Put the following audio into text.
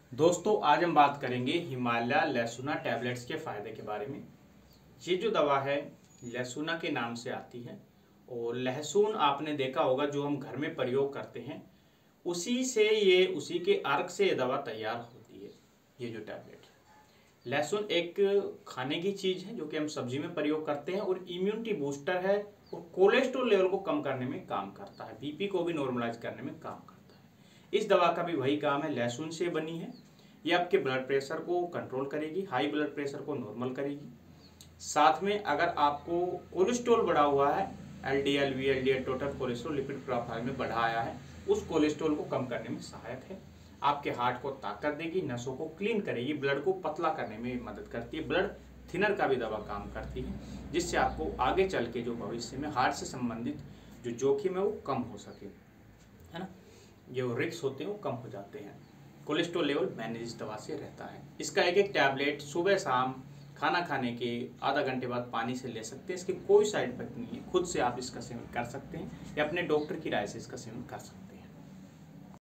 दोस्तों आज हम बात करेंगे हिमालय लहसुना टैबलेट्स के फ़ायदे के बारे में। ये जो दवा है लहसुना के नाम से आती है और लहसुन आपने देखा होगा जो हम घर में प्रयोग करते हैं उसी के अर्क से ये दवा तैयार होती है। ये जो टैबलेट है लहसुन एक खाने की चीज़ है जो कि हम सब्जी में प्रयोग करते हैं और इम्यूनिटी बूस्टर है और कोलेस्ट्रॉल लेवल को कम करने में काम करता है, बीपी को भी नॉर्मलाइज करने में काम करता है। इस दवा का भी वही काम है, लहसुन से बनी है। ये आपके ब्लड प्रेशर को कंट्रोल करेगी, हाई ब्लड प्रेशर को नॉर्मल करेगी। साथ में अगर आपको कोलेस्ट्रॉल बढ़ा हुआ है, LDL VLDL total cholesterol lipid profile में बढ़ा आया है, उस कोलेस्ट्रॉल को कम करने में सहायक है। आपके हार्ट को ताकत देगी, नसों को क्लीन करेगी, ब्लड को पतला करने में मदद करती है। ब्लड थिनर का भी दवा काम करती है जिससे आपको आगे चल के जो भविष्य में हार्ट से संबंधित जो जोखिम है वो कम हो सके, है ना। जो रिस्क होते हैं वो कम हो जाते हैं। कोलेस्ट्रॉल लेवल मैनेज इस दवा से रहता है। इसका एक एक टैबलेट सुबह शाम खाना खाने के आधा घंटे बाद पानी से ले सकते हैं। इसके कोई साइड इफेक्ट नहीं है, खुद से आप इसका सेवन कर सकते हैं या अपने डॉक्टर की राय से इसका सेवन कर सकते हैं।